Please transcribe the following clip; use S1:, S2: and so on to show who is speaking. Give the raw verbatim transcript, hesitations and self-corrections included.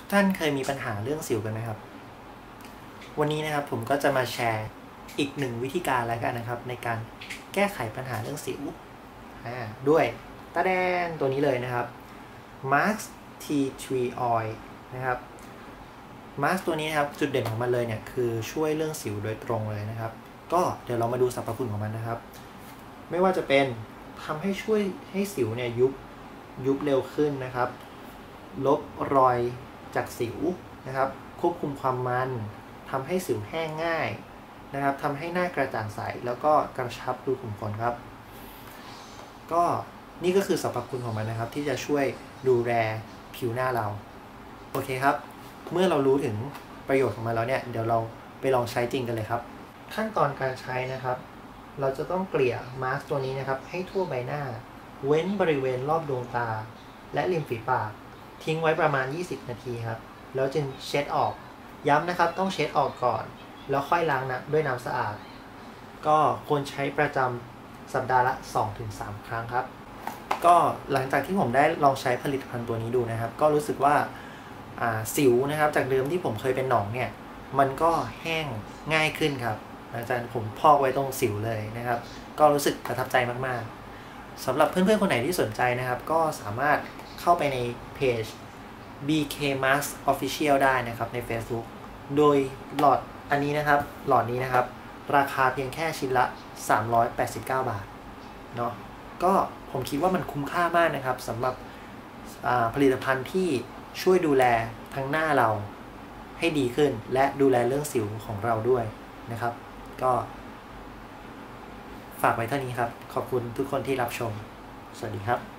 S1: กท่านเคยมีปัญหาเรื่องสิวกันไหมครับวันนี้นะครับผมก็จะมาแชร์อีกหนึ่งวิธีการแล้วกันนะครับในการแก้ไขปัญหาเรื่องสิวด้วยตาแดงตัวนี้เลยนะครับ Mask Tea Tree Oil นะครับมาสก์ตัวนี้นะครับจุดเด่นของมันเลยเนี่ยคือช่วยเรื่องสิวโดยตรงเลยนะครับก็เดี๋ยวเรามาดูสรรพคุณของมันนะครับไม่ว่าจะเป็นทำให้ช่วยให้สิวเนี่ยยุบยุบเร็วขึ้นนะครับลบรอยจากสิวนะครับควบคุมความมันทำให้สิวแห้งง่ายนะครับทำให้หน้ากระจ่างใสแล้วก็กระชับรูขุมขนครับก็นี่ก็คือสรรพคุณของมันนะครับที่จะช่วยดูแลผิวหน้าเราโอเคครับเมื่อเรารู้ถึงประโยชน์ของมันแล้วเนี่ยเดี๋ยวเราไปลองใช้จริงกันเลยครับขั้นตอนการใช้นะครับเราจะต้องเกลี่ยมาสก์ตัวนี้นะครับให้ทั่วใบหน้าเว้นบริเวณรอบดวงตาและริมฝีปากทิ้งไว้ประมาณยี่สิบนาทีครับแล้วจึงเช็ดออกย้ำนะครับต้องเช็ดออกก่อนแล้วค่อยล้างนะด้วยน้ำสะอาดก็ควรใช้ประจำสัปดาห์ละ สองถึงสาม ครั้งครับก็หลังจากที่ผมได้ลองใช้ผลิตภัณฑ์ตัวนี้ดูนะครับก็รู้สึกว่าสิวนะครับจากเดิมที่ผมเคยเป็นหนองเนี่ยมันก็แห้งง่ายขึ้นครับอาจารย์ผมพอกไว้ตรงสิวเลยนะครับก็รู้สึกประทับใจมากๆสำหรับเพื่อนๆคนไหนที่สนใจนะครับก็สามารถเข้าไปในเพจ บี เค Mask Official ได้นะครับใน Facebook โดยหลอดอันนี้นะครับหลอดนี้นะครับราคาเพียงแค่ชิ้นละสามร้อยแปดสิบเก้าบาทเนาะก็ผมคิดว่ามันคุ้มค่ามากนะครับสำหรับผลิตภัณฑ์ที่ช่วยดูแลทั้งหน้าเราให้ดีขึ้นและดูแลเรื่องสิวของเราด้วยนะครับก็ฝากไว้เท่านี้ครับขอบคุณทุกคนที่รับชมสวัสดีครับ